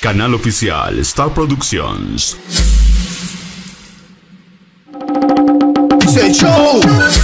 Canal oficial Star Productions. Dice show.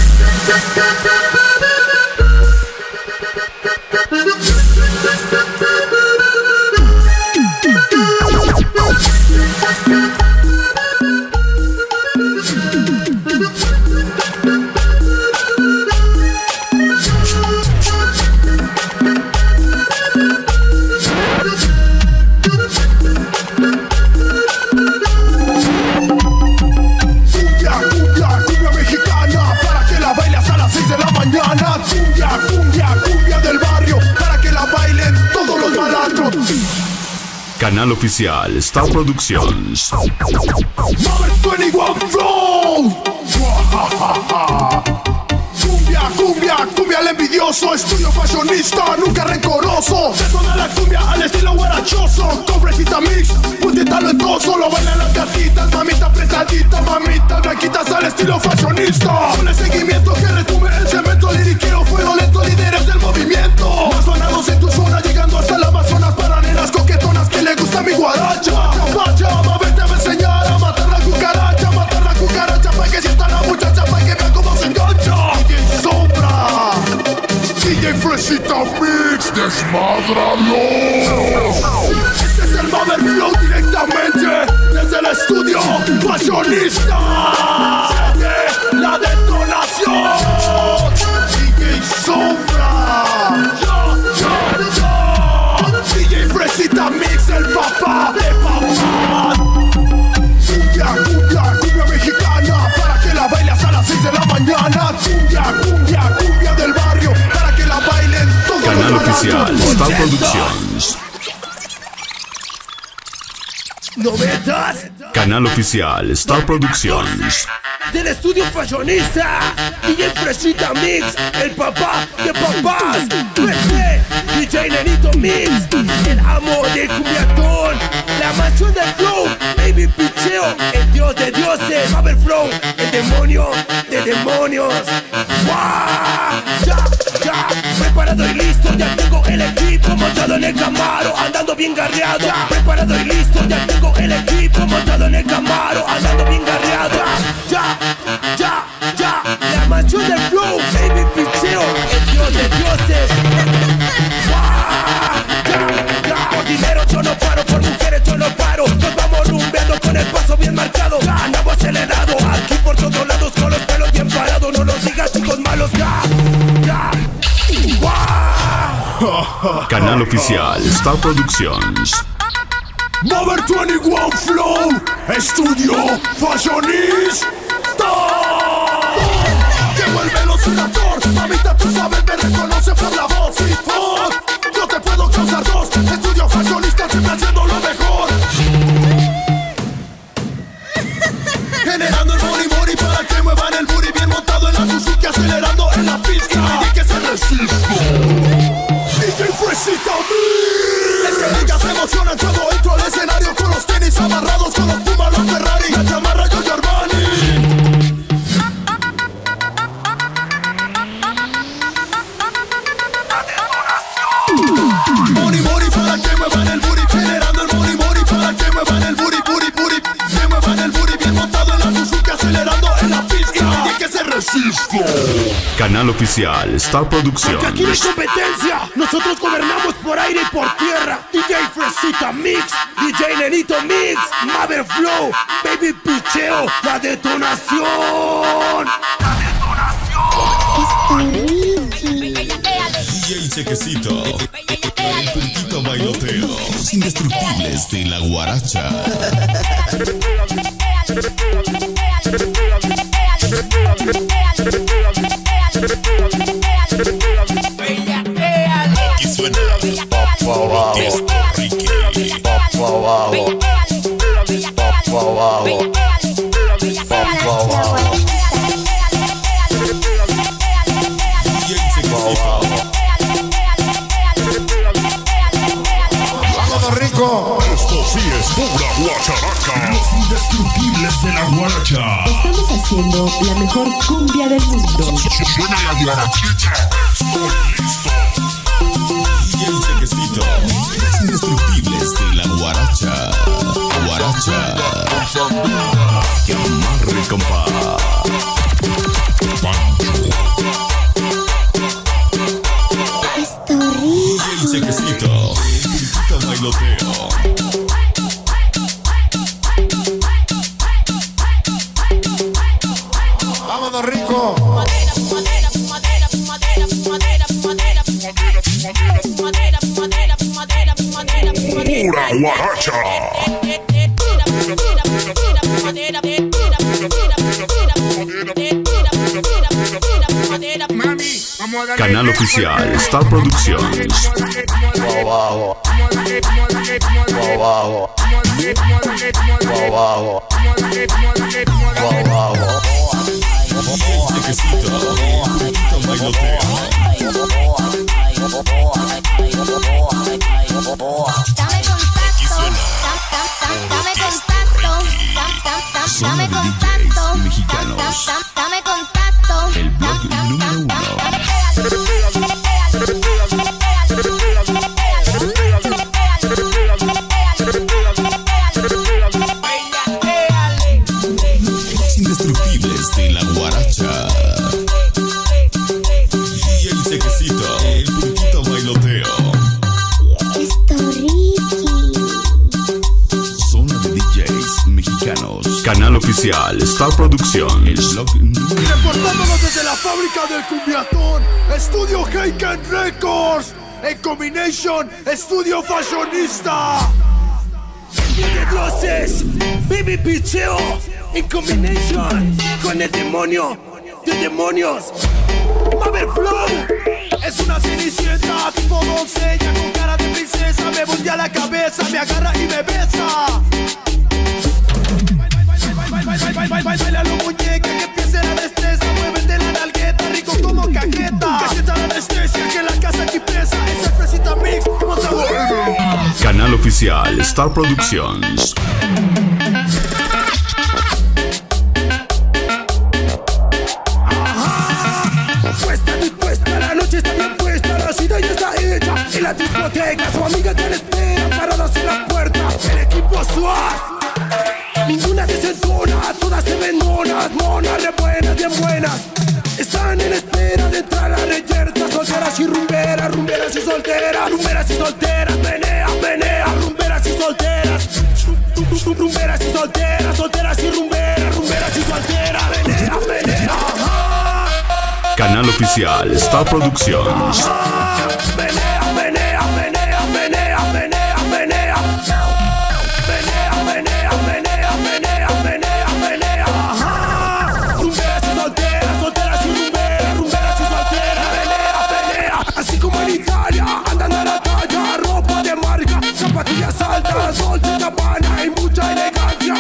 Canal oficial Star Productions. Mother 21 Flow. Cumbia el envidioso, estudio fashionista, nunca rencoroso. Detona la cumbia al estilo guarachoso. Con fresita mix, ponte talentoso. Lo bailan las gatitas, mamita apretadita, mamita blanquitas al estilo fashionista. Con el seguimiento que retumbe el cemento liriqueo, fuego lento, líderes del movimiento. Más sonados en tu zona, llegando hasta la Amazonas para nenas coquetonas que le gusta mi guaracha. Pacha, mami, te va a enseñar a matar la cucaracha pa' que sienta la muchacha, pa' que vean cómo se engancha. DJ Sombra, DJ Fresita Mix, desmádralo. Este es el Mother Flow directamente desde el estudio fashionista. La detonación, DJ Sombra, DJ Fresita Mix, el papá de papá. Cumbia mexicana, para que la bailes a las 6 de la mañana. Cumbia del barrio, para que la bailen todos. Canal los oficial baratos. Star Productions. Novetas Canal oficial Star Productions. del estudio fashionista, DJ Fresita Mix, el papá de papás, DJ Nenito Mix, el amo del cumbiatón, la mansión del flow, Baby Picheo, el dios de dioses, Mother Flow, el demonio de demonios. ¡Wow! Ya, preparado y listo, ya tengo el equipo montado en el Camaro, andando bien garreado. Preparado y listo, ya tengo el equipo montado en el Camaro, andando bien garreado. Ya, la mansión del flow, Baby Picheo, el dios de dioses. Ya, por dinero yo no paro, por mujeres yo no paro. Nos vamos rumbeando con el paso bien marcado. Ya, andamos acelerado, aquí por todos lados con los pelos bien parados. No los digas chicos malos, ya. Canal oficial Star Productions. Mother 21 Flow, estudio fashionista. Llegó el velociraptor, mamita tú sabes, me reconoce por la voz y por. Yo te puedo causar dos, estudio fashionista siempre haciendo lo mejor. Generando el mori para que muevan el booty, bien montado en la Suzuki, acelerando en la pista. Y que se resista. DJ Fresita Mix. Es que ella se emociona cuando entro al escenario con los tenis amarrados, con los Puma, los Ferrari, la chamarra Giorgio Armani. Mori para que muevan el booty, generando el mori para que muevan el booty, que muevan el booty, bien montado en la Suzuki, acelerando en la pista. Y que se resista. Canal oficial Star Productions. Porque aquí no hay competencia, nosotros gobernamos por aire y por tierra. DJ Fresita Mix, DJ Nenito Mix, Mother Flow, Baby Picheo, la detonación. DJ Chequecito, el puntito bailoteo, los indestructibles de la guaracha. Aquí suena Ricky. Esto sí es pura guacharaca. Los indestructibles de la guaracha. Estamos haciendo la mejor cumbia del mundo. Suena la guarachita. Estoy listo. DJ Chequecito, los indestructibles de la guaracha. chequecito, el puntito bailoteo. Vámonos, rico. Pura guaracha. Canal oficial Star Productions. Chequecito, el puntito bailoteo. Zona de DJs mexicanos. Dame contacto. El blog número 1. Los indestructibles de la guaracha. DJ Chequecito, el puntito bailoteo. Zona de DJs mexicanos. Canal oficial Star Productions. El blog número 1. Reportándonos desde la fábrica del cumbiatón, Estudio Heiken Records, en combination, Estudio Fashionista. Entonces, baby picheo, en combination con el demonio de demonios. Mabel Flow Es una cenicienta, tipo doncella, con cara de princesa. Me voltea la cabeza, me agarra y me besa. Baila lo muñeca, que empiece la destreza. Muévete la nalgueta, rico como cajeta. Que sienta la anestesia, que la casa aquí pesa. Esa fresita mix, monta. Canal oficial Star Productions. puesta, dispuesta, la noche está bien puesta, la cita ya está hecha. En la discoteca, su amiga te la espera, paradas en la puerta. El equipo SWAT. Ninguna desentona, todas se ven monas, monas re buenas, bien buenas. Están en espera de entrar a la reyerta, solteras y rumberas, rumberas y solteras, rumberas y solteras, menea, menea, rumberas y solteras, rumberas y solteras, solteras y rumberas, rumberas y solteras, menea, menea. Canal oficial Star Productions. Menea, menea, menea, menea, menea, menea. Rumberas y solteras, solteras y rumberas, rumberas y solteras, pelea, pelea. Así como en Italia, andan a la talla, ropa de marca, zapatillas altas, Dolce & Gabbana y mucha elegancia.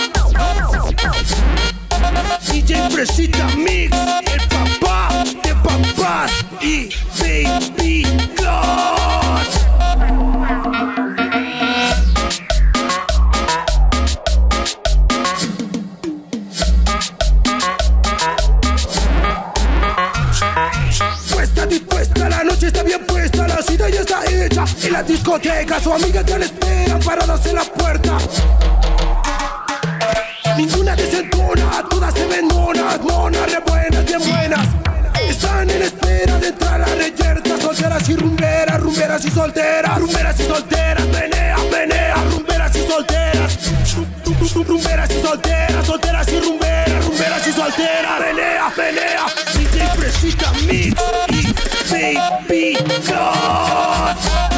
DJ Fresita Mix, el papá de papás y Baby God. Dispuesta, la noche está bien puesta, la cita ya está hecha. En la discoteca, su amiga te la espera, paradas en la puerta. Ninguna desentona, todas se ven monas, monas re buenas, bien buenas. Están en espera de entrar a la reyerta, solteras y rumberas, rumberas y solteras, rumberas y solteras, menea, menea, rumberas y solteras, rumberas y solteras, solteras y rumberas, rumberas y solteras, menea, menea. DJ Fresita Mix y Baby God.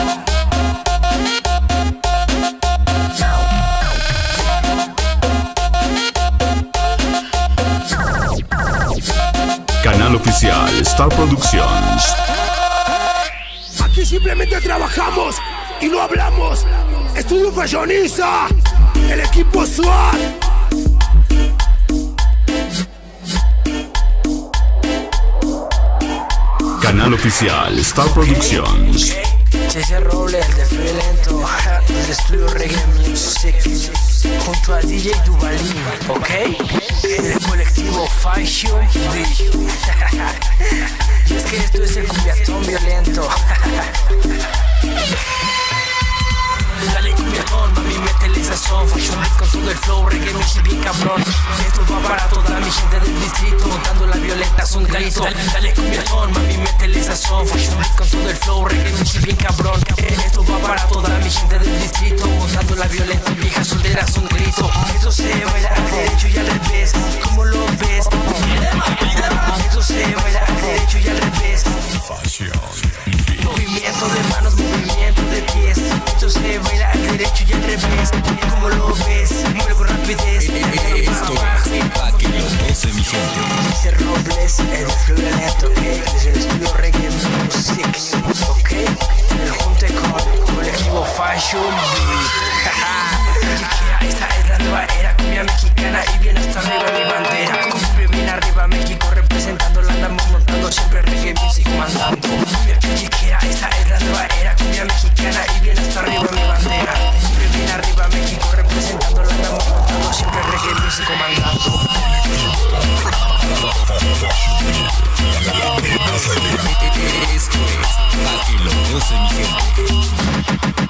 Canal oficial Star Productions. Aquí simplemente trabajamos y no hablamos. Estudio Fashionista, el equipo SWAT. Canal oficial Star Productions. César Robles, el del Violento, del estudio Reggae Music, junto a DJ Duvalín, ¿ok? El colectivo Fashion D. Y es que esto es el cumbiatón violento. Dale cumbiatón, mami, métele esa sazón, fashion beat con todo el flow, reggae mix bien cabrón. Esto va para toda mi gente del distrito, dando la violenta es un grito. Dale cumbiatón, mami, métele sazón, fashion beat con todo el flow, reggae mix bien cabrón. Esto va para toda mi gente del distrito, dando la violenta, vieja soltera es un grito. Esto se baila al derecho y al revés, ¿cómo lo ves? Esto se baila al derecho y al revés. Movimiento de manos, movimiento de pies. Esto se baila al derecho y al revés. ¿Cómo lo ves? Mueve con rapidez. Esto es pa' que lo goce mi gente. Dice Robles, el violento, ok. Desde el estudio Reggae Music, ok. El junte con colectivo Fashion Beat. Esta es la nueva era, cumbia mexicana y bien hasta arriba mi bandera. Cumbia bien arriba México representando, la andamos montando siempre Reggae Music mandando. Cumbia callejera, esta es la nueva era, cumbia mexicana y bien hasta arriba mi bandera. Cumbia bien arriba México representando, la andamos montando siempre Reggae Music mandando. Esto es pa' que lo goce mi gente.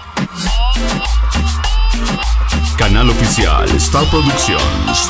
Canal oficial Star Productions.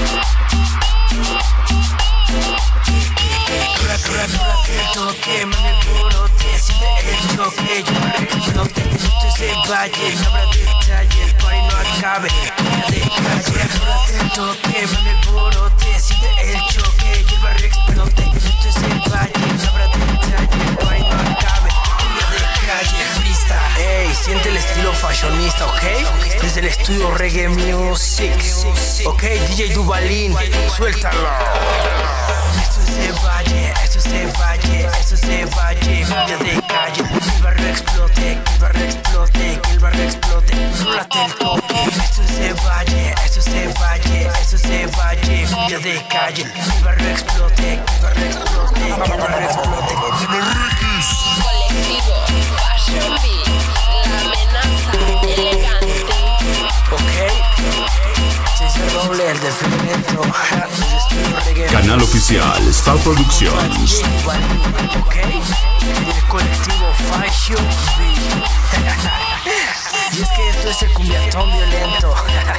El toque, mami, puro te siente el choque. Yo me explote, esto es el valle, no habrá detalle, el party no acabe, de calle. El toque, mami, puro te siente el choque. Yo me explote, esto es el valle, no habrá detalle, el party no acabe, de calle. Lista, ey, siente el estilo fashionista, ok. Desde el estudio Reggae Music, ok. DJ Duvalín, suéltalo. Esto es el valle, esto es el valle, esto es el valle, cumbia de calle. Que el barrio explote, que el barrio explote, que el barrio explote. Rólate el toque. Esto es el valle, esto es el valle, esto es el valle, cumbia de calle. Que el barrio explote, que el barrio explote, que el barrio explote. Colectivo Fashion Beat, la amenaza elegante. Ok. César Roble, el defendimiento. Canal oficial Star Productions. Ok, el colectivo Fashion Beat. Y es que esto es el cumbiatón violento.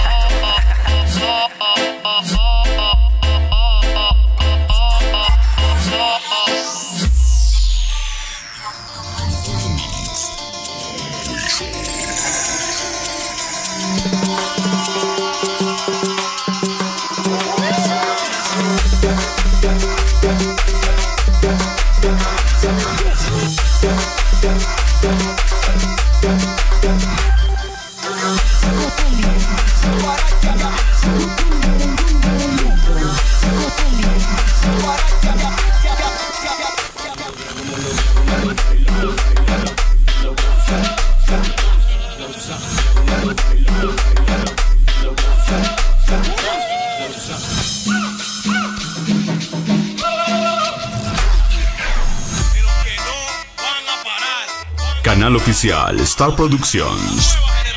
Canal oficial Star Productions.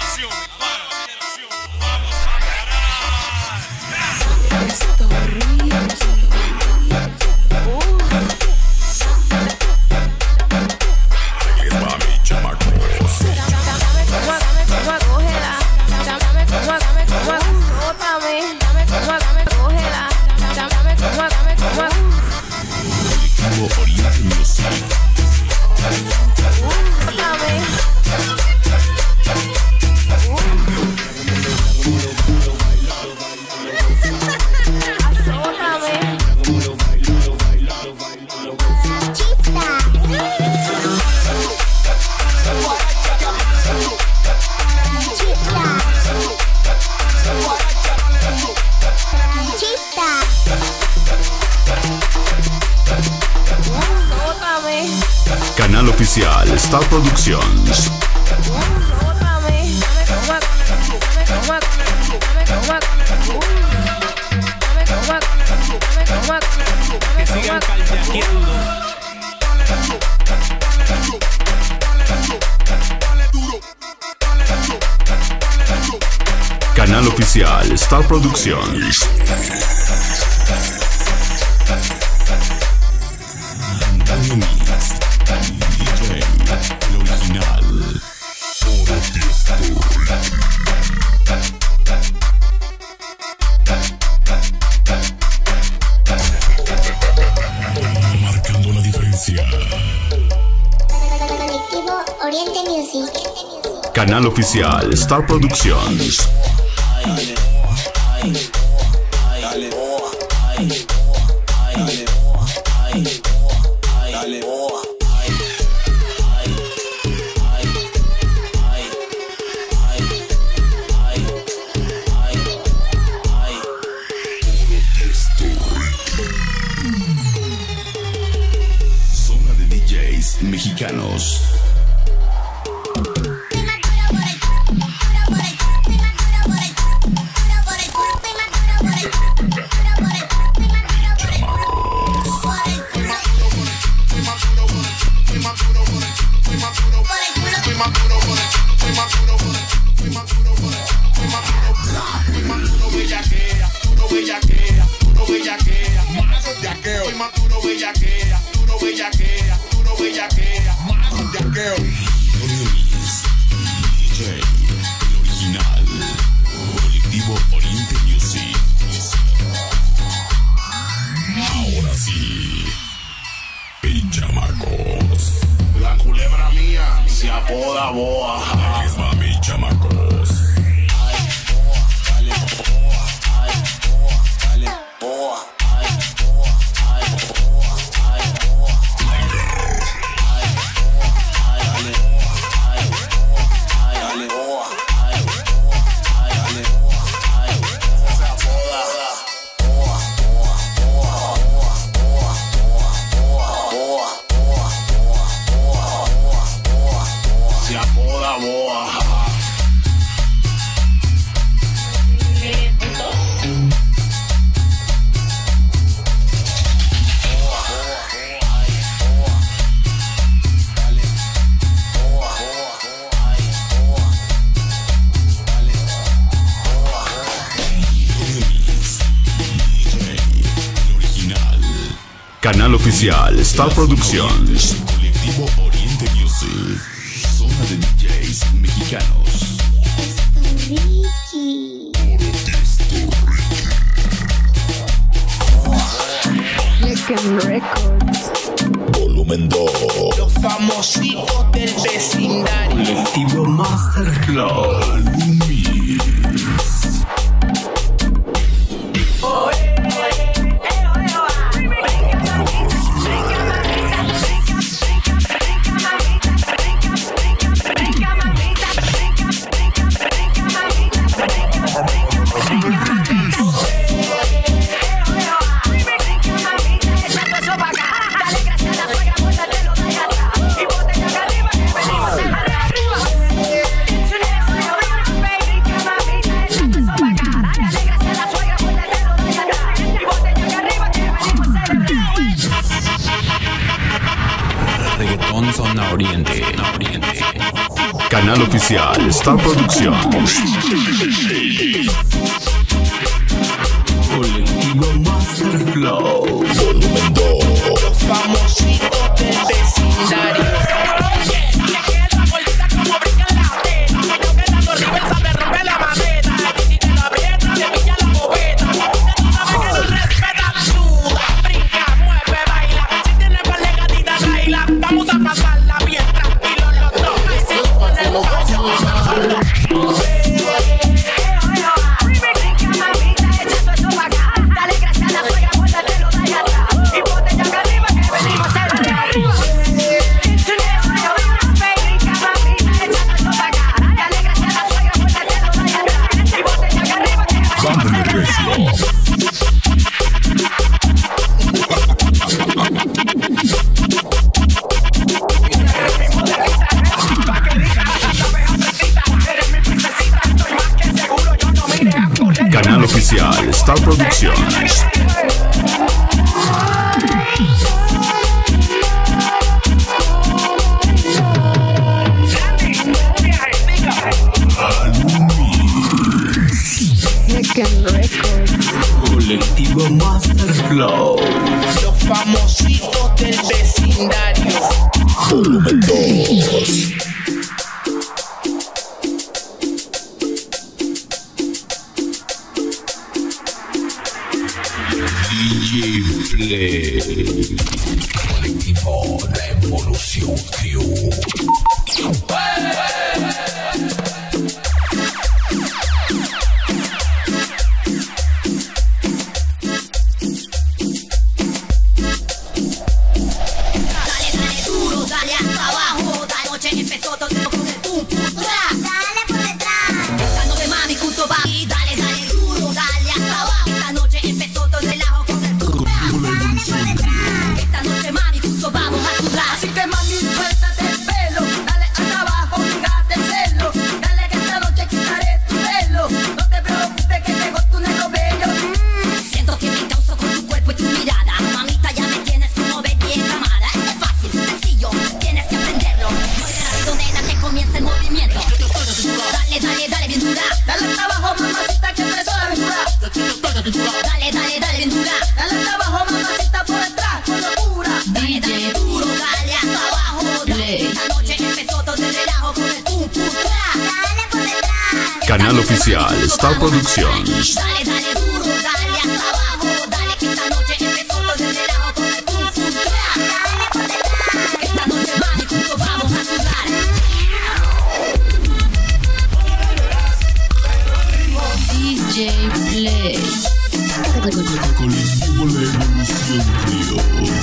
Canal oficial Star Productions. Que sigan caldeaqueando. Canal oficial Star Productions. Antonio Mix, DJ, el original. Puro tiesto. Canal oficial Star Productions. Zona de DJs mexicanos. La culebra mía se apoda boa. Mami, chamacos. Se apoda boa. Canal oficial Star Productions. Colectivo Oriente Music. Zona de DJs mexicanos. Volumen 2. Los famositos del vecindario. Colectivo Masterflow. Reggaetón Zona Oriente. Canal oficial Star Productions. Colectivo Masterflow. Volumen 2. Los famositos del vecindario. Vamos a pasarla bien tranquilo los dos. Canal oficial Star Productions. Colectivo Masterflow. Los famositos del vecindario. Volumen 2. Colectivo La Evolución Crew. Canal oficial Star Productions. Dale, dale duro, dale hasta abajo, dale que esta noche empezó todo el relajo con el Kung Fu Clan. Dale por detrás, que esta noche más y juntos vamos a sudar. DJ Play. Colectivo La Evolución Crew.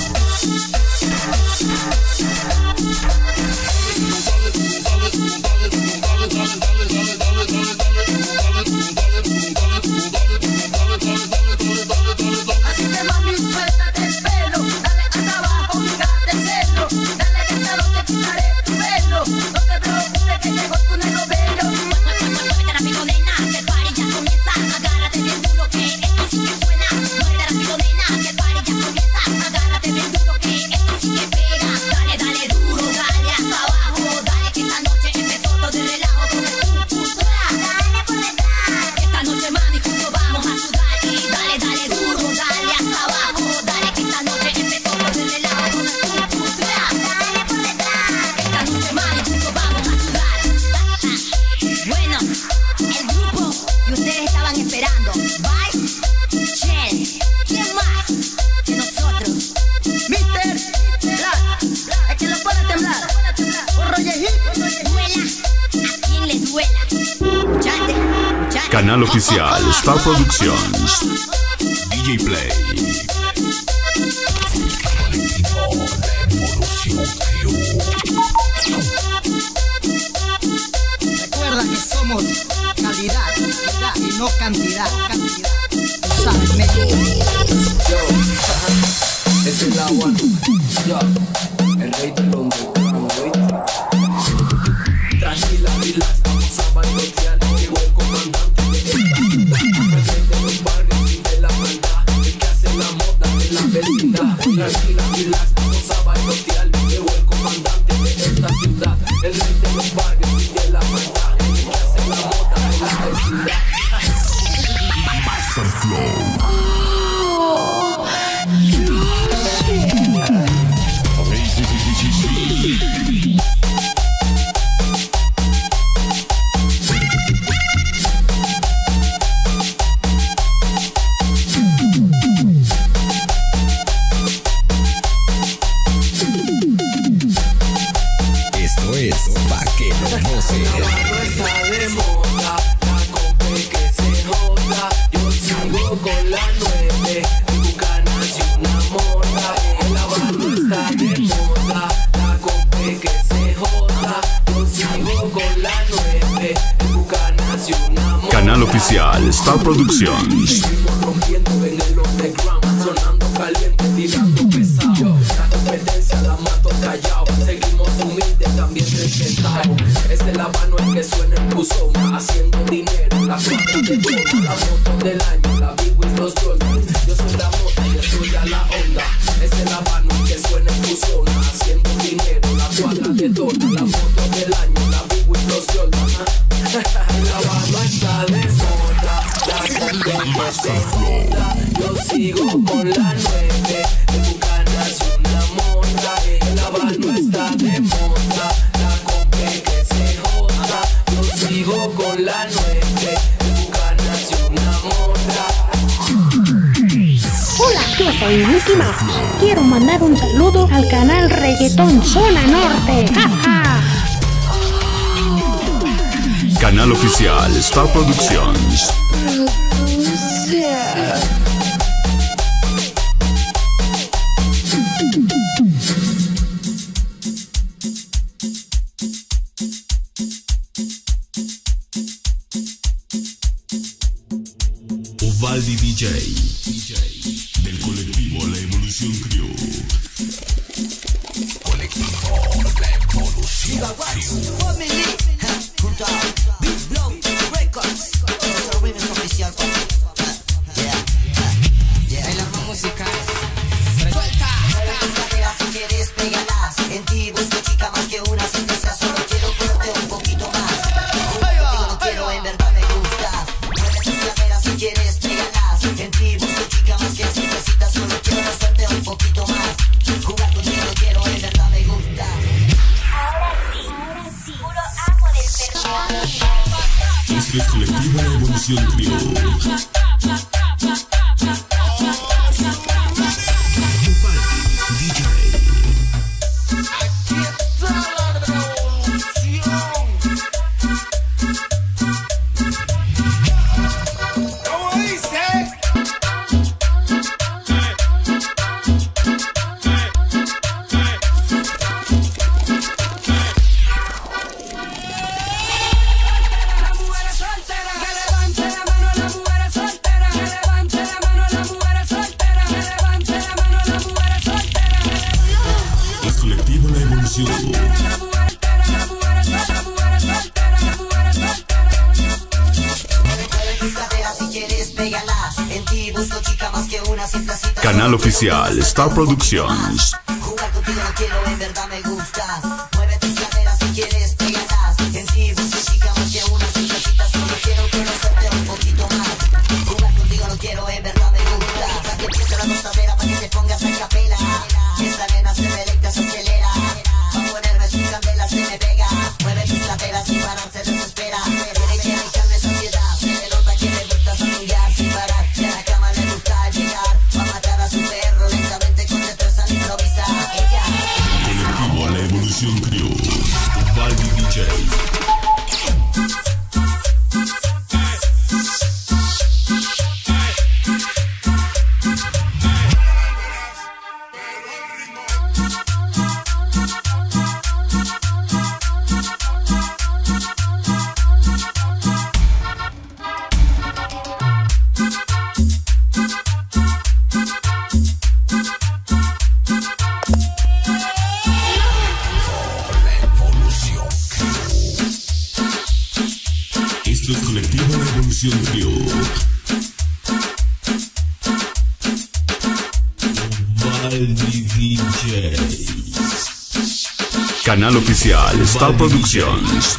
Así que mami, suéltate el pelo, dale hasta abajo, fíjate el centro, dale que esta noche quitaré tu pelo, no te preocupes que llegó tu negro bello. Muévete rápido nena, que el party ya comienza, agárrate bien duro que esto sí que suena. Muévete rápido nena, que el party ya comienza, agárrate bien duro que esto sí que pega. Dale, dale duro, dale hasta abajo, dale que esta noche empezó todo el relajo con el Kung Fu Clan. Dale por detrás, que esta noche mami juntos vamos a sudar y dale, dale duro, dale hasta abajo, dale que esta noche empezó todo el relajo con el Kung Fu Clan. Dale por detrás, que esta noche mami juntos vamos a sudar. Bueno, el grupo que ustedes estaban esperando, Vice, Chen, ¿quién más que nosotros? Mr. Black, es que lo pone a temblar, por Rollejito, duela a quien le duela. ¿Escuchaste? ¿Escuchaste? Canal oficial Star Productions. DJ Play. Recuerda que somos calidad y no cantidad. Tú sabes, México. Es el agua, yo, el rey del underground, ¿oíste? Tranquila, relax, vamos a bailotear, llegó el comandante de esta ciudad. El rey de los barrios y de la maldad, el que hace la moda de la vecindad. Tranquila, relax, vamos a bailotear, llegó el comandante de esta ciudad. El rey de los barrios y de la maldad, el que hace la moda de la vecindad. Master Flow. Esto es pa' que lo gocen. La mano está de moda, la cope que se joda. Yo sigo con la 9, tu canal y una moda. La mano está de moda, la cope que se joda. Yo sigo con la 9, tu canal y una moda. Canal oficial Star Productions. Seguimos rompiendo en el underground, sonando caliente, tirando pesado. La competencia la mato callado, seguimos humildes, también respetados. Es el Habano el que suena en buzón, haciendo dinero, la cuarta de todo, la moto del año, la Big Wheels, los Jordan. Yo soy la moto y estoy a la onda. Es el Habano el que suena en buzón, haciendo dinero, la cuadra de todo, la moto del año, la Big Wheels, los Jordan. El Habano está de moda, la competencia se joda. Yo sigo con la 9, en tu canal es una moda. El Habano está de moda, la compe que se joda. Yo sigo con la 9, en tu canal es una moda. Hola, yo soy Mickey Mouse. Quiero mandar un saludo al canal Reggaetón Zona Norte. ¡Ja, ja! Canal oficial Star Productions. Ovaldi DJ del colectivo La Evolución Crew. Colectivo La Evolución Crew. Junto a Big Blow Records. Nuestro remix oficial. En la música. Suelta. Si quieres, pégalas. En ti busco chica más que una. Si deseas, solo quiero verte un poquito más. Contigo no quiero, en verdad me gustas. Mueve tus caderas si quieres, pégalas. En ti busco chica más que si necesitas, solo quiero verte un poquito más. Jugar contigo quiero, en verdad me gusta. Ahora sí, puro ajo del perro. Esto es Colectivo Evolución Trio. Canal oficial Star Productions. Jugar contigo no quiero, en verdad me gustas. Mueve tus caderas si quieres, pégalas. En ti busco chica más que una simplecita. Solo quiero conocerte un poquito más. Jugar contigo no quiero, en verdad me gusta. Para que empiece la gozadera, para que te pongas a capela. Esta nena se me electa, se acelera. Pa' ponerme su candela, se me pega. Mueve tus caderas sin parar, se desespera. Quiere que me calme esa ansiedad. Se le nota que le gusta zanullar sin parar. Y a la cama le gusta llegar. Va a matar a su perro lentamente con destreza al improvisar. Ella. Colectivo La Evolución Trio. Baldi DJ. Esto es Colectivo La Evolución Trio. Baldi DJ. Canal oficial Star Productions.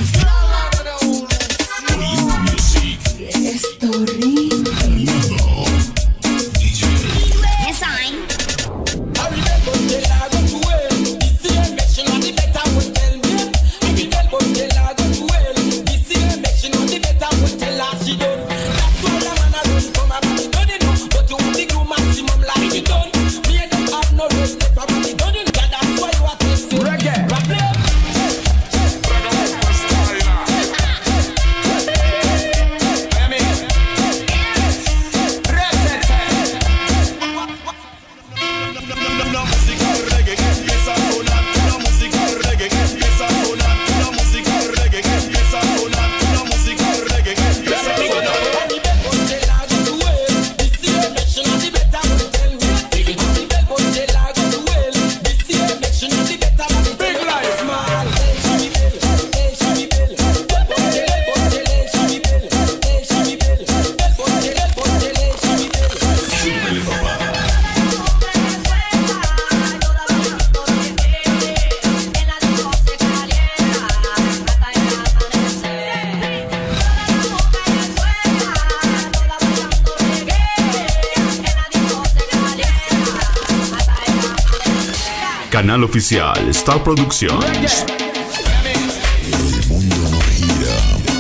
Canal oficial Star Productions. El mundo no gira,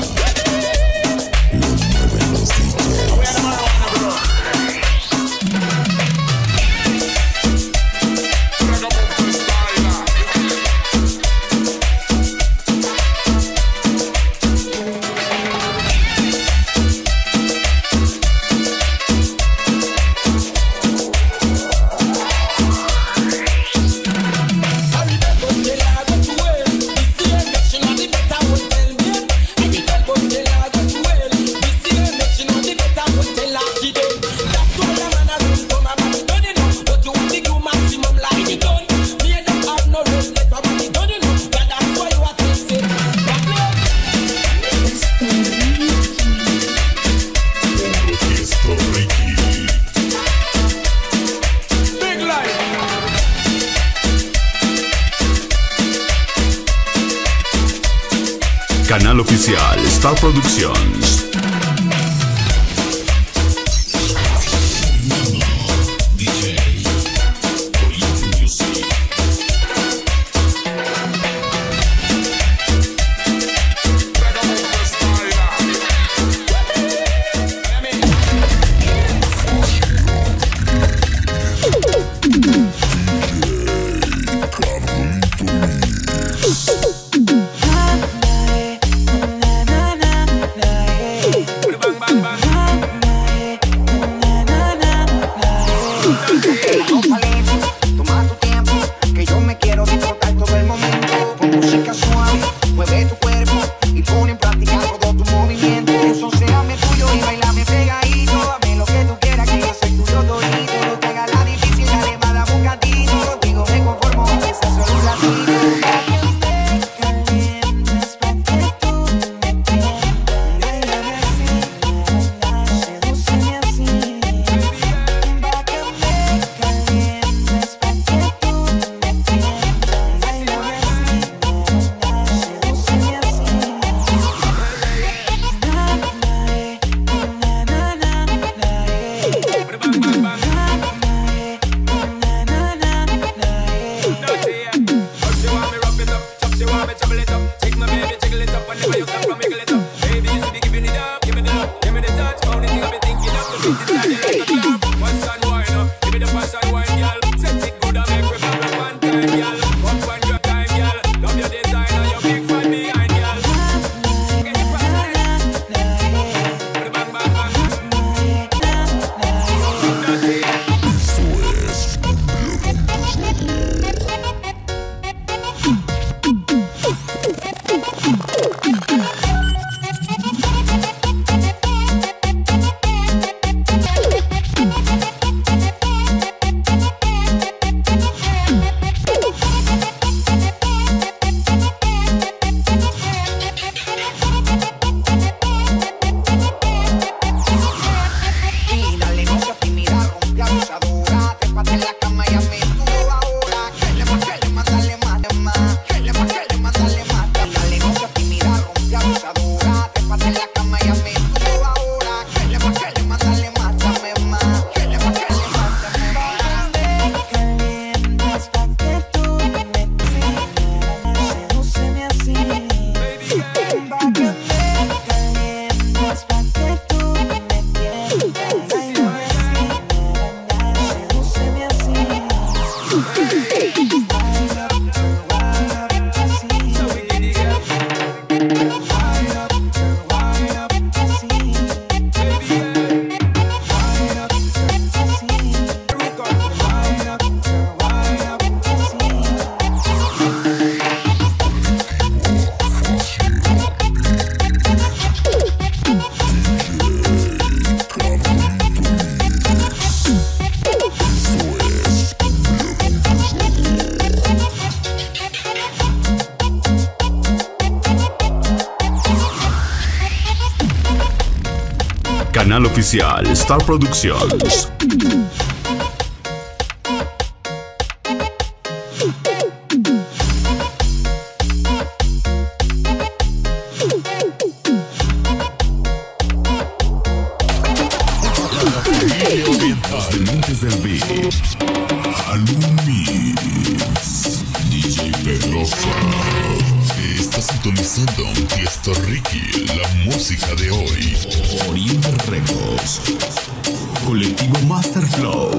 lo mueven los DJs. Canal oficial Star Productions. Canal oficial Star Productions. Los dementes del beat. Alumnis. DJ Pedrosa. Está sintonizando Tiesto Ricky, la música de hoy. Oriente Records. Colectivo Master Flow.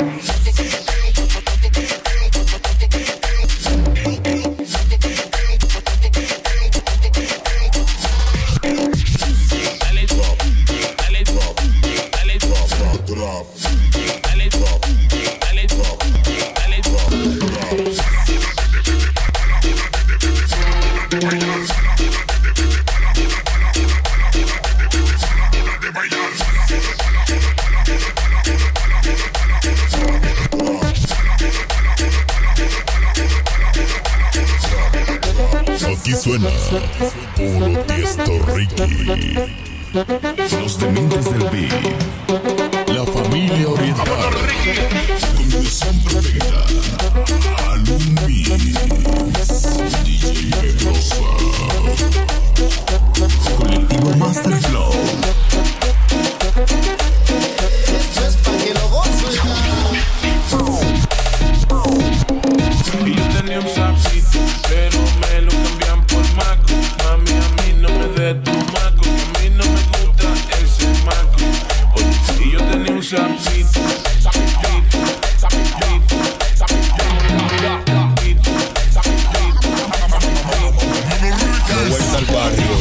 Aquí suena puro Tiesto Ricky. Los dementes del beat. La familia oriental. Combinación perfecta. Alumnis. DJ Pedrosa. Colectivo Master Flow. Esto es pa' que lo goces. Y yo tenía un sapito, pero me lo cambian por maco. Mami, a mí no me des tu maco, que a mí no me gusta ese maco. Oye, y yo tenía un sapito, De vuelta al barrio.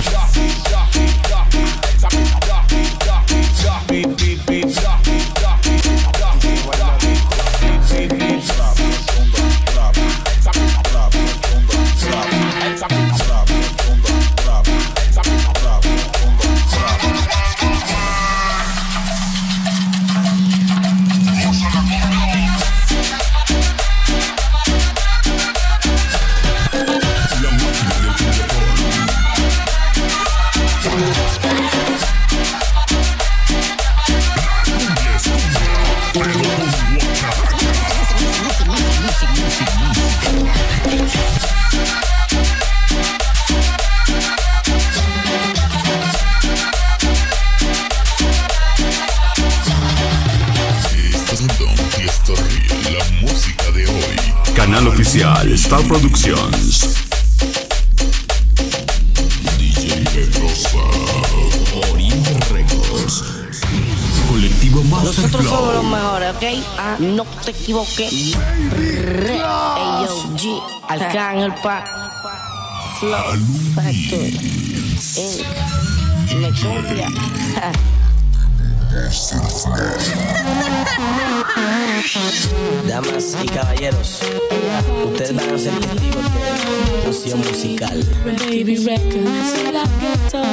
La música de hoy. Canal oficial Star Productions. DJ Pedrosa. Oriente Records. Colectivo Master Flow. Nosotros somos los mejores, ¿ok? Ah, no te equivoques. Ey, yo, G, Arcángel Pa, Flow Factory, Inc. Me copia. Damas y caballeros, ustedes van a ser testigos de fusión musical. Baby records, la ghetto,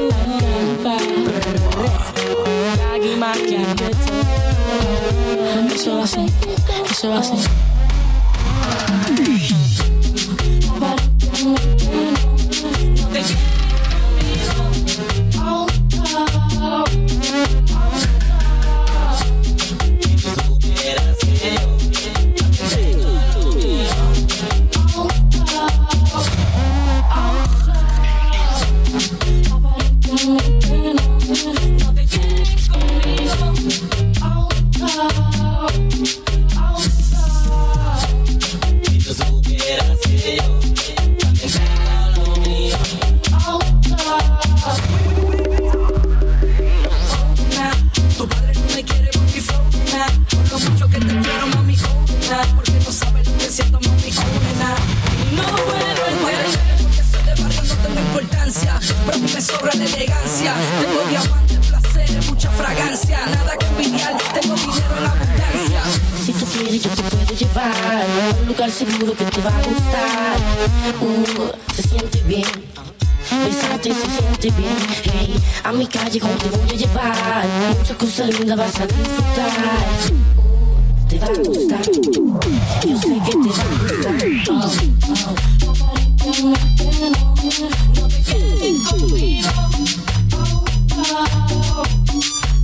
eso así, eso así. Pero me sobra la elegancia. Tengo diamantes, placeres, mucha fragancia. Nada que envidiar, tengo dinero en abundancia. Si tú quieres yo te puedo llevar a un lugar seguro que te va a gustar. Se siente bien, besarte se siente bien. Hey, a mi calle como te voy a llevar. Muchas cosas lindas vas a disfrutar. Te va a gustar, yo sé que te va a gustar. No te quedes conmigo.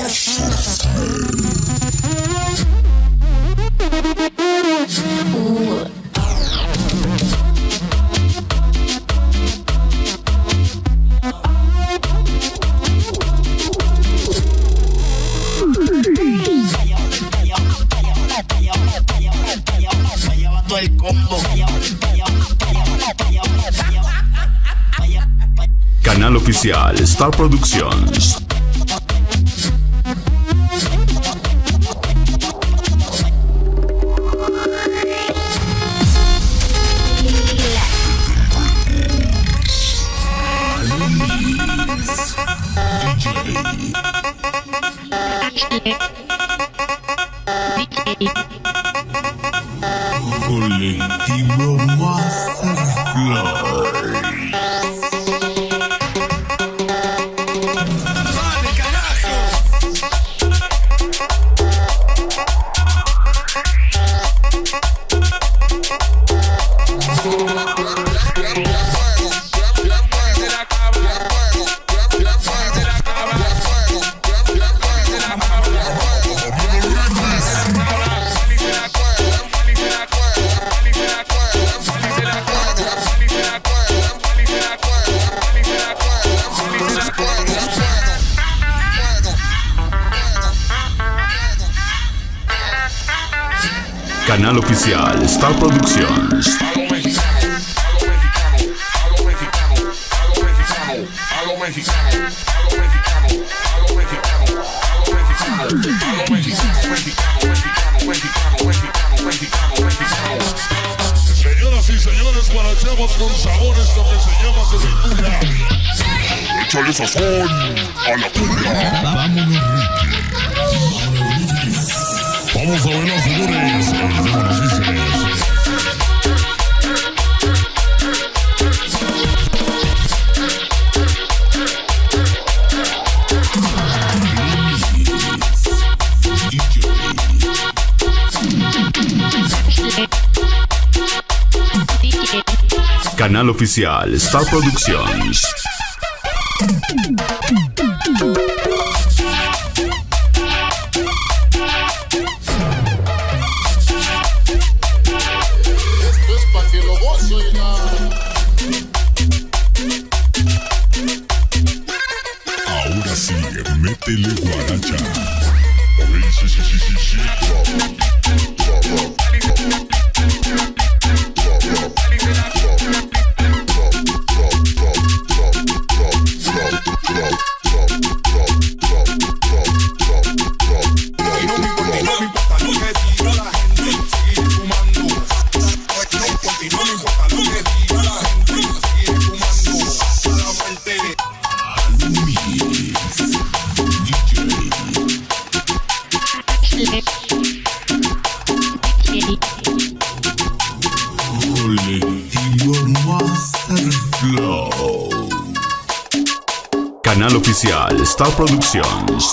El combo. Canal oficial Star Productions. Colectivo Masterfly. Canal oficial Star Productions. Señoras y señores, guarachamos con sabor esto que se llama cumbia. Échale sazón a la cumbia. Vámonos, Ricky. Vamos a bailar, señores. El tema nos dice. Canal oficial Star Productions. Esto es pa' que lo goce, oiga. Ahora sí, métele guaracha. Sí, sí, sí, sí, sí. Canal oficial Star Productions.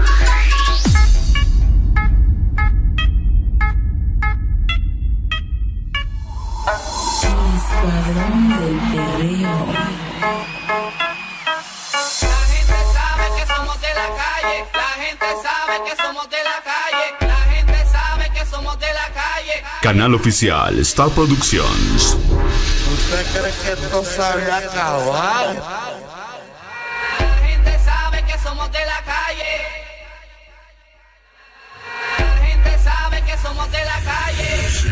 Escuadrón del Perreo. La gente sabe que somos de la calle. La gente sabe que somos de la calle. La gente sabe que somos de la calle. Canal oficial Star Productions. ¿Usted cree que esto se había acabado? La gente sabe que somos de la calle. La gente sabe que somos de la calle.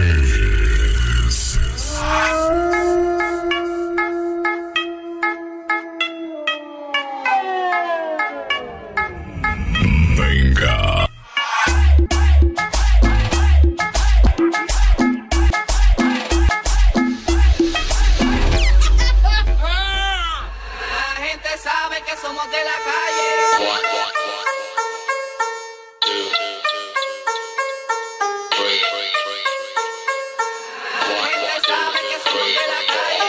Venga. La gente sabe que somos de la calle. La gente sabe que somos de la calle.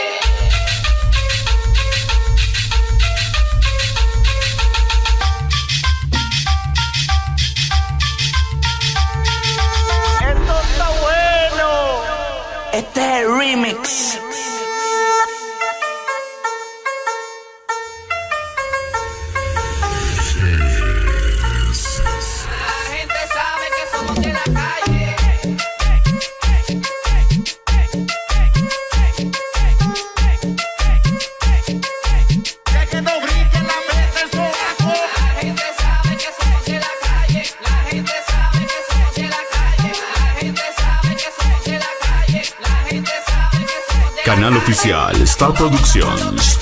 ¡Esto está bueno! Este es el remix. Canal oficial Star Productions.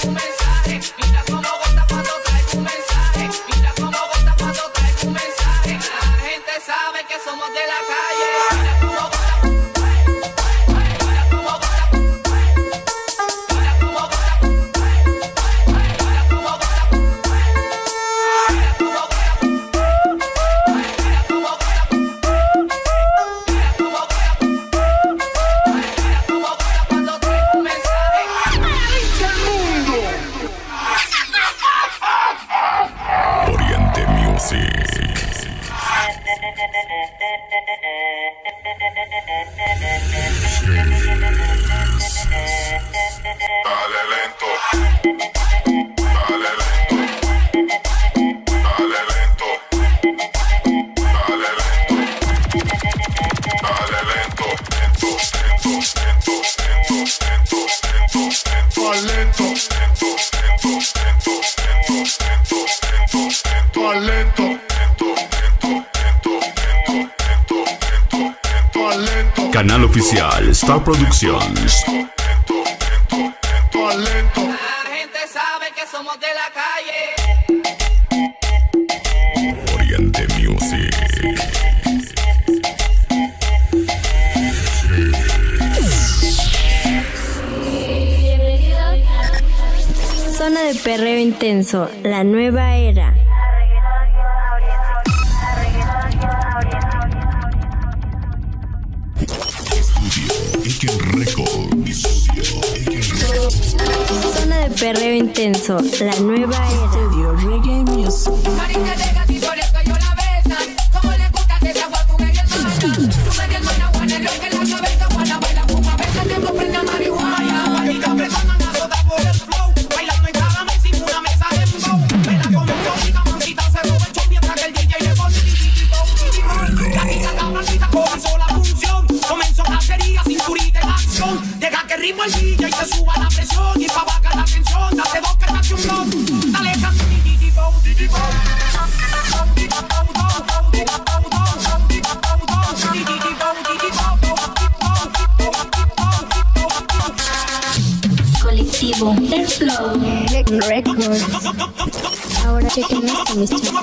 Canal oficial Star Productions. La gente sabe que somos de la calle. Oriente Music. Zona de perreo intenso, la nueva era. Zona de perreo intenso, la nueva era. Estudio Reggae Music. Deja que ritmo el DJ y te suba la presión. Y pa' bajar la tensión, date dos que date un blog. Dale canto, Colectivo Airflow Records. Ahora chequen esta misión.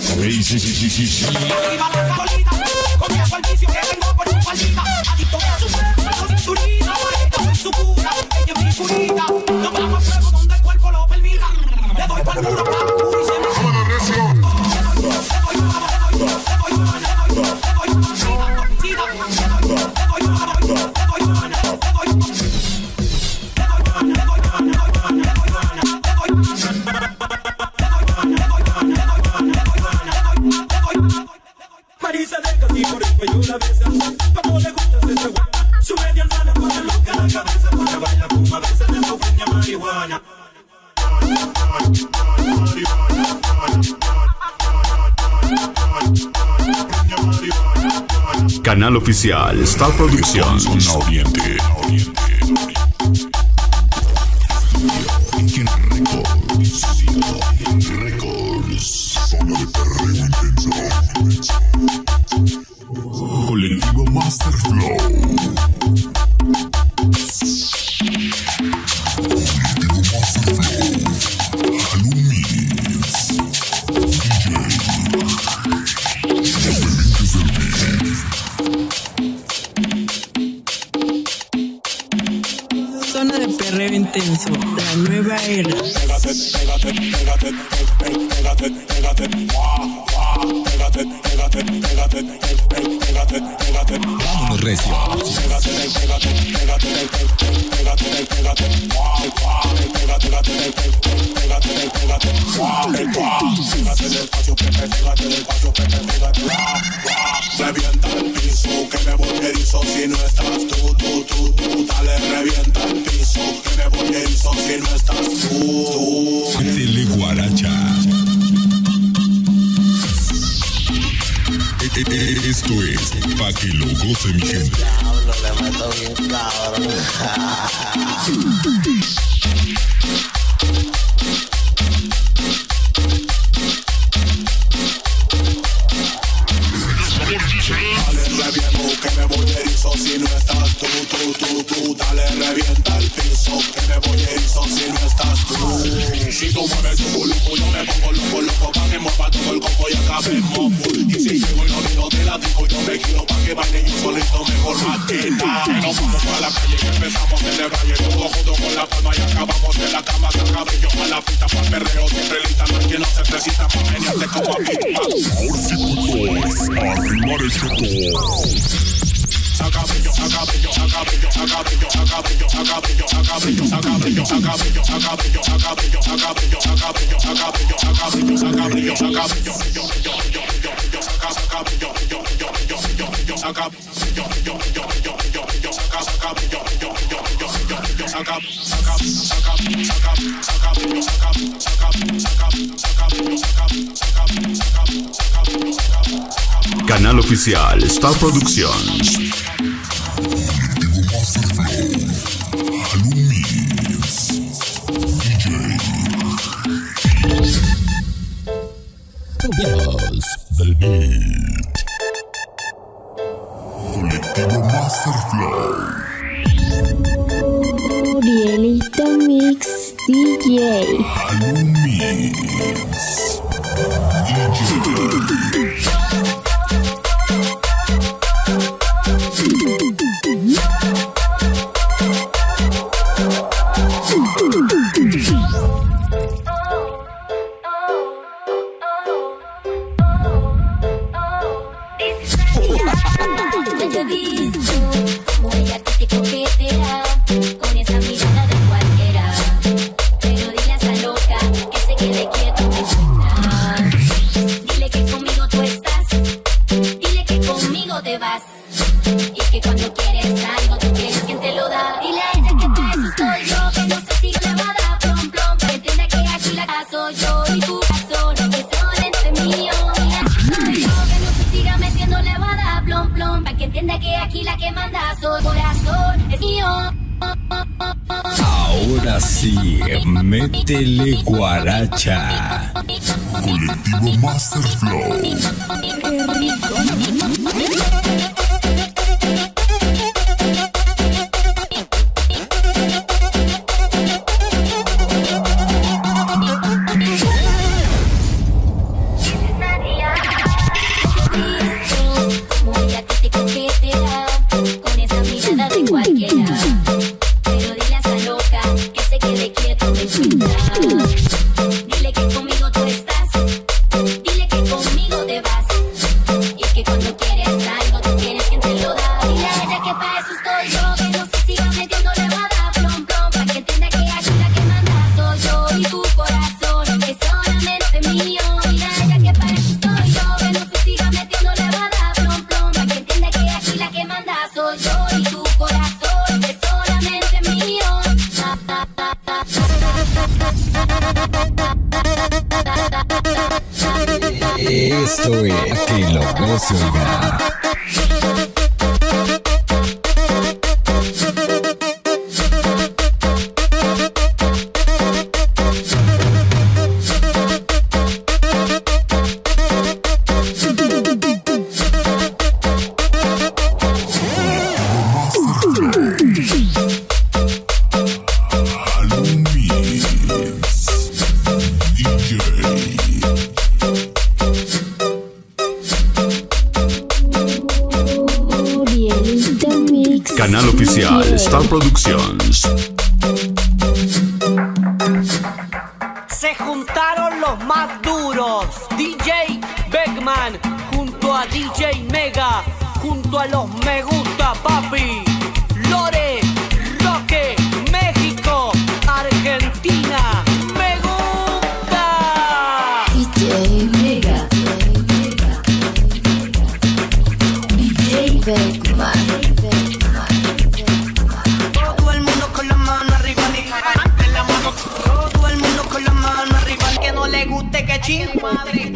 su cura, ella es mi curita. Nos vamos a fuego donde el cuerpo lo permita. Le doy pa'l muro, pa' y se me Marisa de casi por el cuello la besa. Como le gusta ese güey. Su media hermana pone loca la cabeza. Porque baila fuma, besa de su peña marihuana. Canal oficial Star Productions. Oriente. Zona de perreo intenso. Colectivo Master Flow. Colectivo Master Flow. Alumnis. DJ. Elementos del beat. Zona de perreo intenso. La nueva era. Vámonos recio. Revienta el piso, que me voy erizo si no estás tú, dale, revienta el piso, que me voy erizo si no estás tú. Tele Guaracha. Esto es pa' que lo goce mi gente. Diablo, le meto bien cabrón. Dale, reviento, que me voy erizo si no estás Tú, dale, revienta el piso, que me voy a ir si no estás tú. Si tú mueves tu culo, yo me pongo loco, pa' que mueva todo el coco y acabemos full. Y si llego y no digo te la digo, yo me quiero pa' que baile yo solito mejor matina. Nos vamos pa' la calle y empezamos en el valle, todo junto con la palma y acabamos en la cama de cabello a la pista pa' el perreo, siempre lista, no hay que no se precisa pa' venirte como a mí. Arrimar el chuto. Canal oficial Star Productions. Dios del beat. Colectivo Masterflow. Urielito Mix DJ. Alumix. Ahora sí, métele guaracha. Colectivo Masterflow. Qué rico. Esto es que lo goce, oiga. Canal oficial Star Productions. Se juntaron los más duros, DJ Beckman junto a DJ Mega, junto a los Me Gusta Papi, Lore, Roque, México, Argentina, Me Gusta. DJ Mega, DJ Beckman. Todo el mundo con la mano arriba, en la mano. Todo el mundo con la mano arriba, al que no le guste que chingue madre.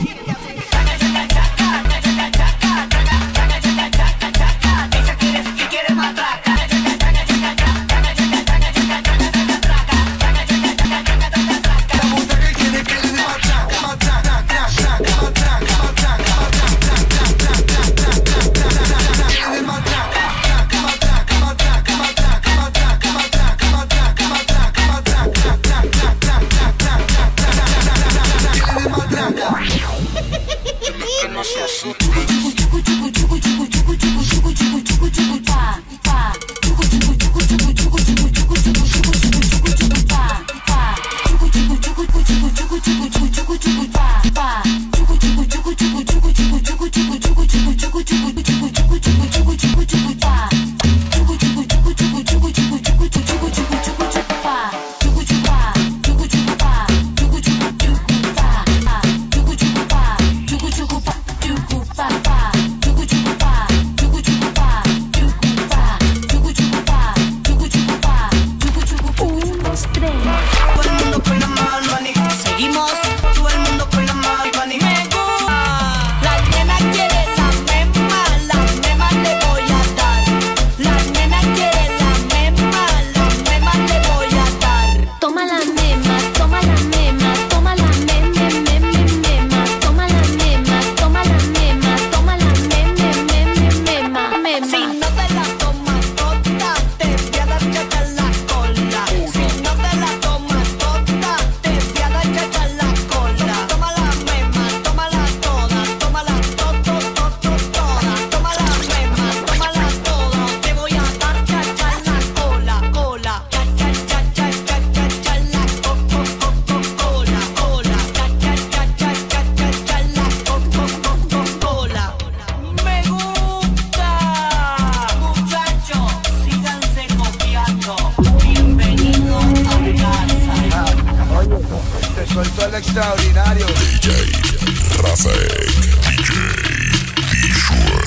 Extraordinario DJ Rafek, DJ Visual,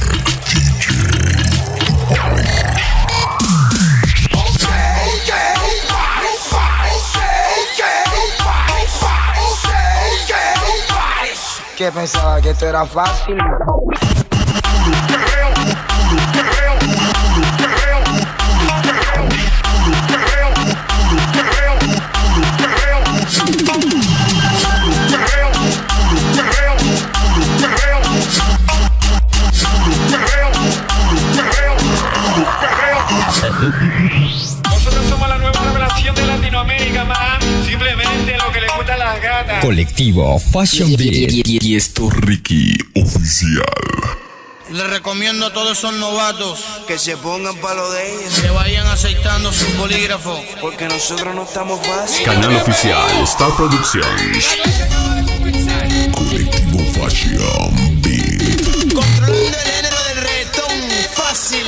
¿Qué pensaba que esto era fácil? Nosotros somos la nueva revelación de Latinoamérica, man. Simplemente lo que le gusta a las gatas. Colectivo Fashion Beat. y esto Ricky Oficial. Les recomiendo a todos esos novatos Que se pongan pa' lo de ellos. que vayan aceitando sus bolígrafos. Porque nosotros no estamos fácil. Canal oficial Star Productions. Colectivo Fashion Beat. Controlando el género del reggaetón fácil.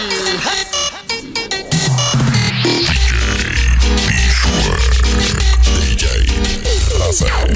DJ Rafek.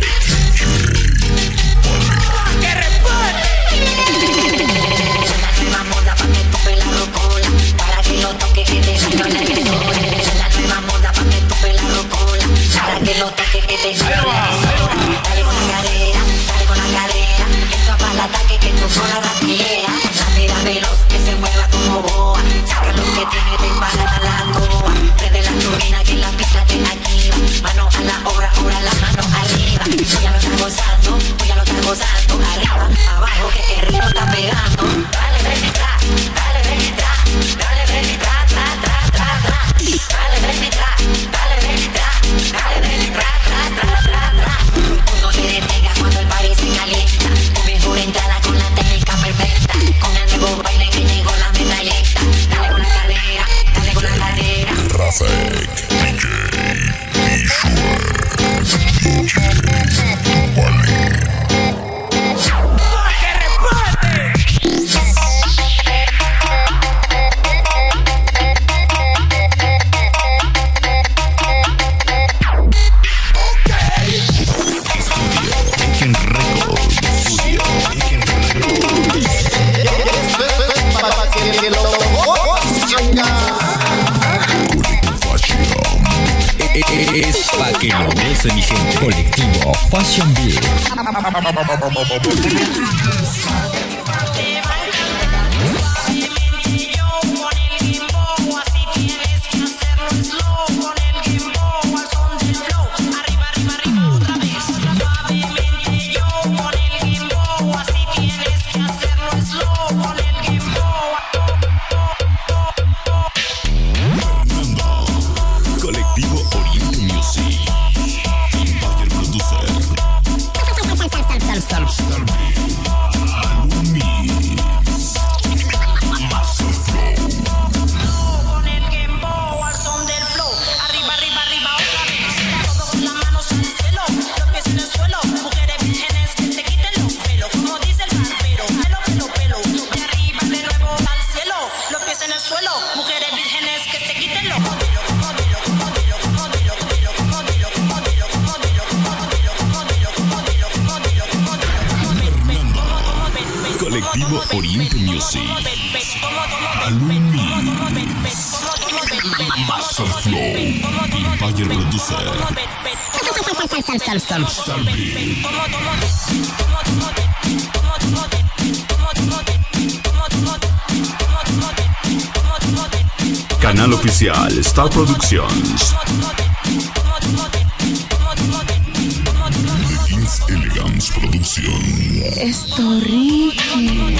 ¡Que reporte! La nueva moda pa' que tope la rocola, para que lo toque que te salga la que sola. La nueva moda pa' que tope la rocola, para que lo toque que te salga la que sola. Dale con la cadera, dale con la cadera, esto es para el ataque que tú sola raquea. Rápida, veloz, que se mueva como boa, saca lo que tiene, te embala la goa. Desde la turbina que la pista te activa, mano a la obra, ahora la mano arriba. Tú ya lo estás gozando, tú ya lo estás gozando, arriba, abajo, que el ritmo está pegando. Dale, ven y tra, dale, ven y tra, dale, ven y tra, tra, tra, tra, tra. Dale, ven y tra, dale, ven y tra, dale, ven y tra, tra, tra, tra, tra. No te detengas cuando el baile se calienta, tu mejor entrada con la técnica perfecta, con el nuevo baile que llegó la metralleta. Dale con la cadera, dale con la cadera. Rafek, DJ Visual, DJ ¡Que reporte! Tekken Records. Estudio Tekken Records. Es pa' que lo goce mi gente. Colectivo Fashion Beat. Colectivo Oriente Music. Empire Producer. Alumni. Oriente Music. Alumni. Master Flow. Empire Producer. Salve. Canal oficial Star Productions. Kings Elegance Producción. Esto Ricky.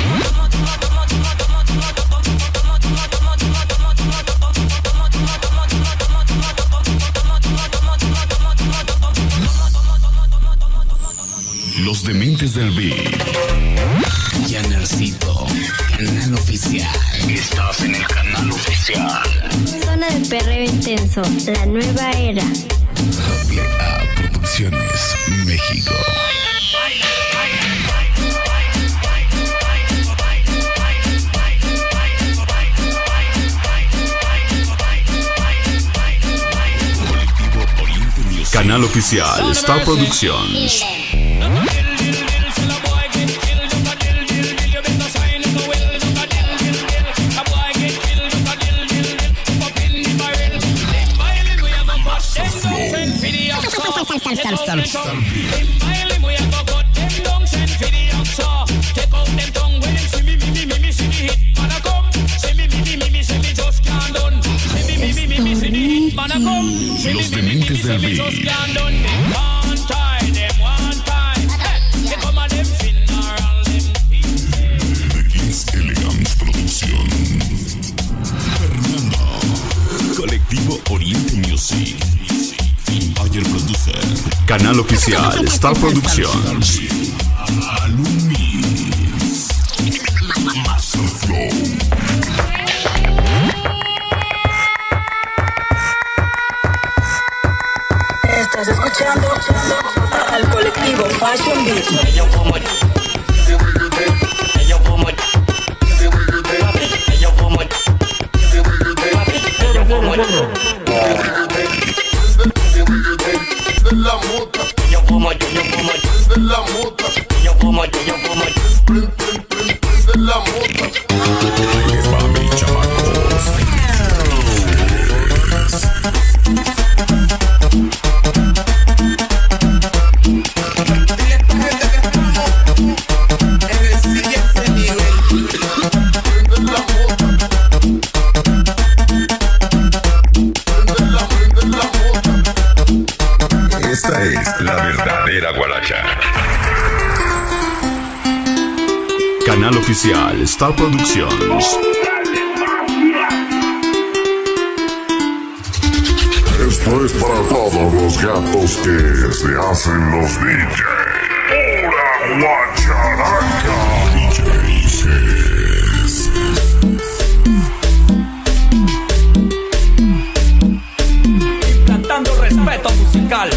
Los dementes del beat. Jannercito, canal oficial. Estás en el canal oficial. Zona de perreo intenso, la nueva era. JPA Producciones, México. Canal oficial Star Productions. Los dementes del beat. The Kings Elegance Producción. Fernando. Colectivo Oriente Music. Empire Producer. Canal oficial Star Productions. Alumni. Master Flow. Estás escuchando al colectivo Fashion Beat. La mota, yo fumo, la mota, yo fumo, prende la mota. Mami, chamacos. Esta es la verdadera guaracha. Canal oficial Star Productions. Esto es para todos los gatos que se hacen los DJ. ¡Pura guacharaca! DJs. Implantando respeto musical.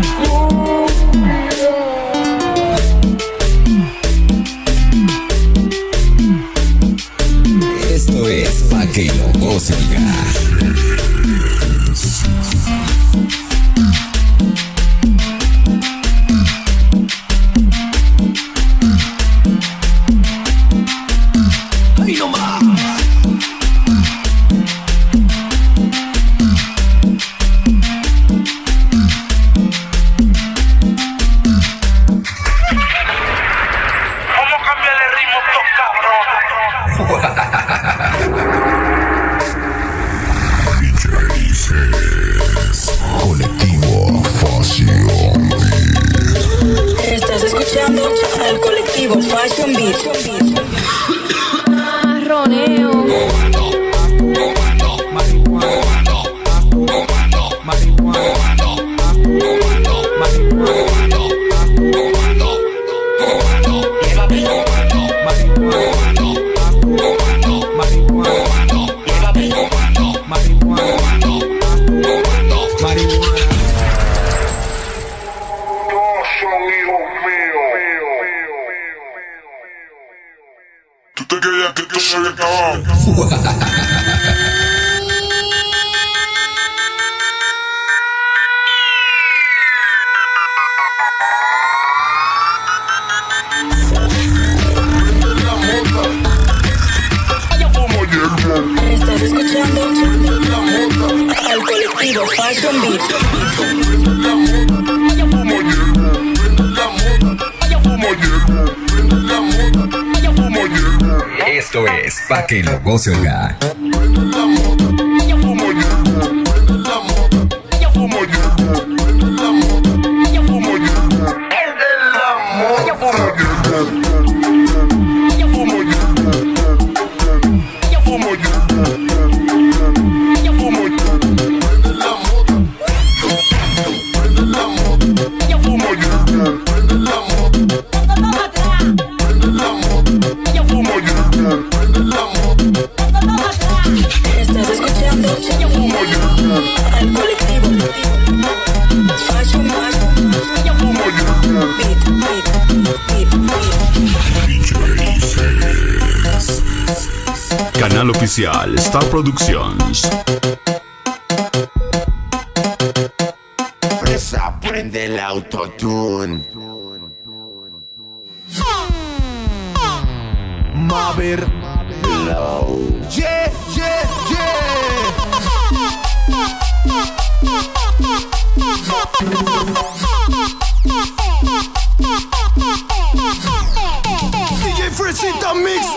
Esto es pa' que lo gocen ya. ¡Ay, no más! Colectivo Fashion Beat. Estás escuchando al colectivo Fashion Beat. Roneo. ¿Tú te creías que esto se había acabado? La mota, Fashion Beat. Esto es pa' que lo goce oiga. Estás escuchando al colectivo Fashion Beat. Canal oficial Star Productions. Fresa, prende el autotune. Maver Flow. Yeah, yeah, DJ Fresita Mix.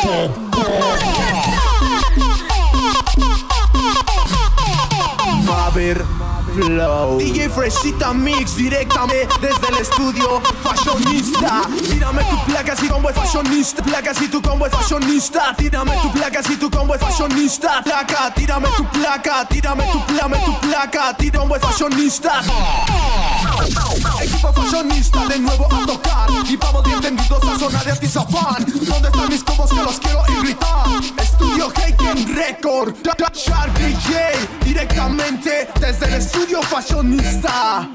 Maver Flow. DJ Fresita Mix directamente desde el estudio Fashionista. Tírame tu placa si combo es fashionista. Placa si tu combo es fashionista. Tírame tu placa si tu combo es fashionista. Placa, tírame tu placa. Tírame tu placa. Tira combo es fashionista. Equipo fashionista de nuevo a tocar. Y pavo de entendidos a zona de artisafán. ¿Dónde están mis combos que los quiero irritar? Estudio Heiken Record. Shark DJ directamente desde el estudio fashionista.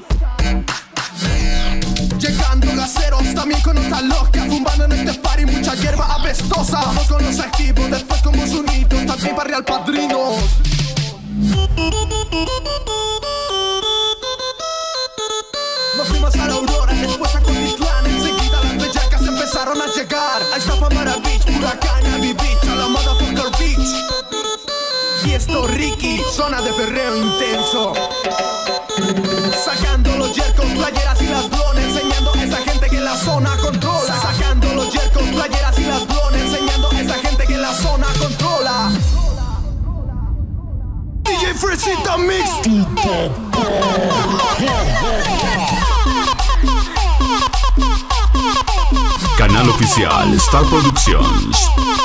Llegando gaseros, también con otra loca. Fumando en este party mucha hierba apestosa. Vamos con los activos, después con los unidos. También para Real Padrinos. Nos fuimos a la Aurora, después a Cotitlán. Enseguida las bellacas empezaron a llegar. Ahí está Pamara Beach, pura Cannabis Beach, a la motherfucker beach. Y esto Ricky, zona de perreo intenso. Sacando los yercos, playeras y las blones, enseñando a esa gente que la zona controla. Sacando los yercos, playeras y las blones, enseñando a esa gente que la zona controla. DJ Fresita Mix. Canal oficial Star Productions.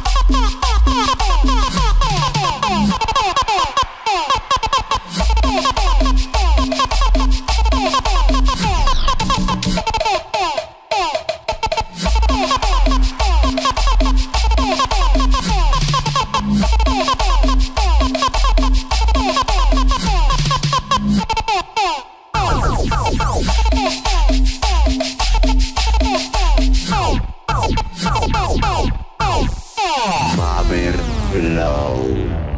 Maver Flow.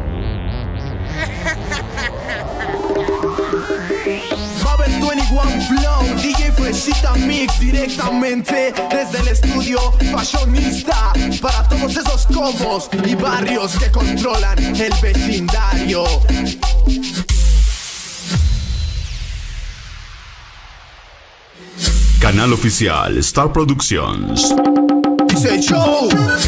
Maver 21 Flow. DJ Fresita Mix directamente desde el estudio Fashionista. Para todos esos combos y barrios que controlan el vecindario. Canal oficial Star Productions. Dice Joe.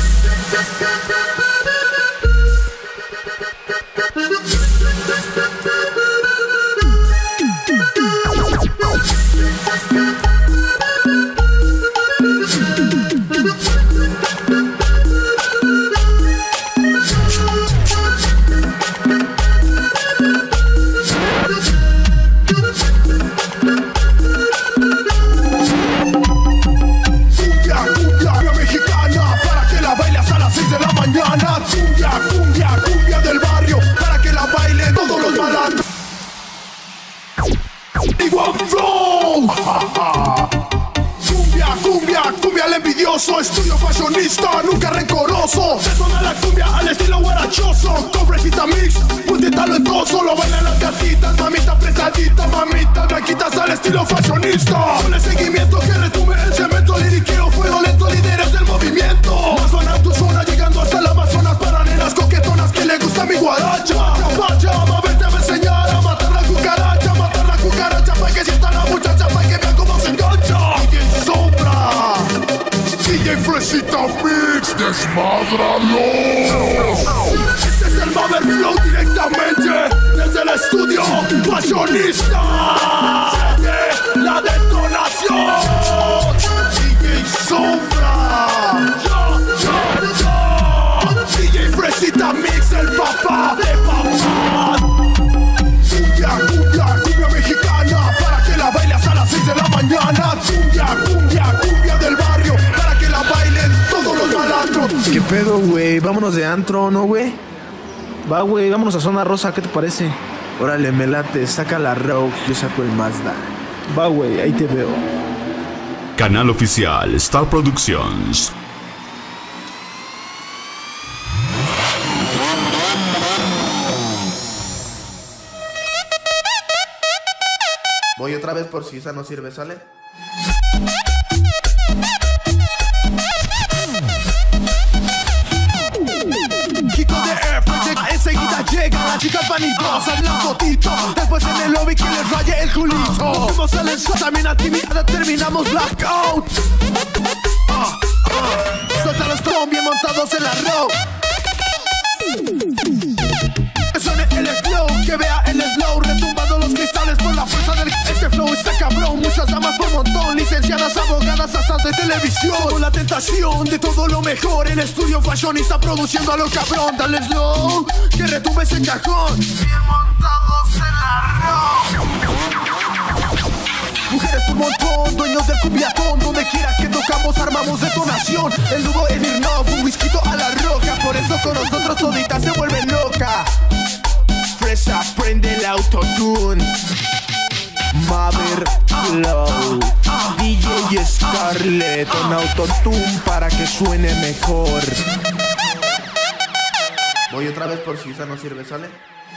Cumbia del barrio, para que la bailen todos los malandros. Igual Flow. Cumbia el envidioso. Estudio fashionista, nunca rencoroso. Se suena la cumbia al estilo guarachoso. Con Fresita Mix, ponte talentoso. Lo bailan las gatitas, mamita apretadita. Mamita blanquitas al estilo fashionista. Con el seguimiento que retume el cemento liriqueo. Fuego lento, líderes del movimiento. Va a sonar tu zona llegando hasta el Amazonas. Para nenas coquetonas que le gusta mi guaracha. Macha, Maver te va a enseñar a matar la cucaracha. fashionista. La detonación. DJ Sombra. DJ Fresita Mix, el papá de papá. Cumbia mexicana, para que la bailes a las 6 de la mañana. Cumbia del barrio, para que la bailen todos los malandros. ¿Qué pedo, güey? Vámonos de antro, ¿no, güey? Va, güey, vámonos a Zona Rosa, ¿qué te parece? Órale, me late, saca la Rogue, yo saco el Mazda. Va, güey, ahí te veo. Canal oficial Star Productions. Voy otra vez por si esa no sirve, ¿sale? Kiko de Earth, enseguida llega la chica vanidosa en la fotito. Después en el lobby que le raye el culito. Fuimos al ensayo, también actividad, terminamos blackout. Suelta los tom bien montados en la road. Que suene el flow, que vea el slow, retumbando los cristales por la fuerza del... Este flow está cabrón, muchas damas por montón, licenciadas, abogadas, hasta de televisión. Con la tentación de todo lo mejor, el estudio fashionista produciendo a lo cabrón. Dale slow, que retumbe ese cajón. Bien montados en la road. Mujeres por montón, dueños del cumbiatón. Donde quiera que tocamos armamos detonación. El nudo es Smirnoff, un whisky a la roca. Por eso con nosotros todita se vuelve loca. Fresa prende el autotune. Mother Flow, DJ Scarlett con autotune para que suene mejor. Voy otra vez por si esa no sirve, ¿sale?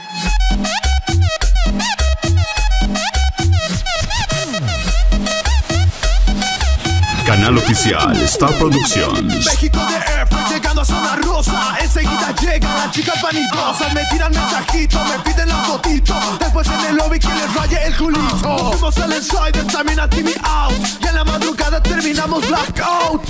Canal oficial Star Productions. México de Earth, llegando a Zona Rosa. Enseguida llega la chica vanidosa. Me tiran mensajito, me piden la fotito. Después en el lobby que les raye el culito. Fuimos al Insider, también a TV Out. Y en la madrugada terminamos blackout.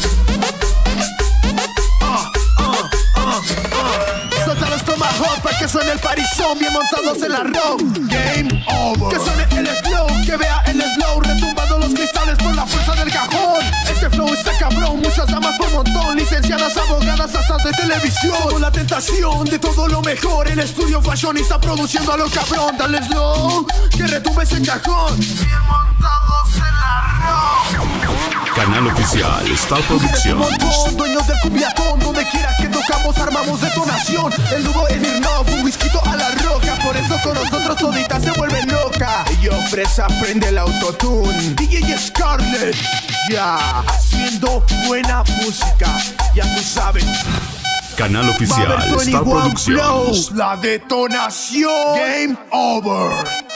Suelta los tomahawk para que suene el parizón. Bien montados en la road. Game over. Que suene el flow, que vea el slow, retumbando los cristales por la fuerza del cajón. Este flow está cabrón, muchas damas por montón, licenciadas, abogadas, hasta de televisión. Con la tentación de todo lo mejor, el estudio fashionista produciendo a lo cabrón. Dale slow, que retumbe ese cajón. Bien montados en la road. Canal oficial Star Productions. Dueños del cumbiatón, donde quiera que tocamos armamos detonación. El nudo es Smirnoff, un whisky a la roca. Por eso con nosotros todita se vuelve loca. Yo Fresa prende el autotune. DJ Scarlett, ya haciendo buena música. Ya tú sabes. Canal oficial Star Productions. La detonación. Game over.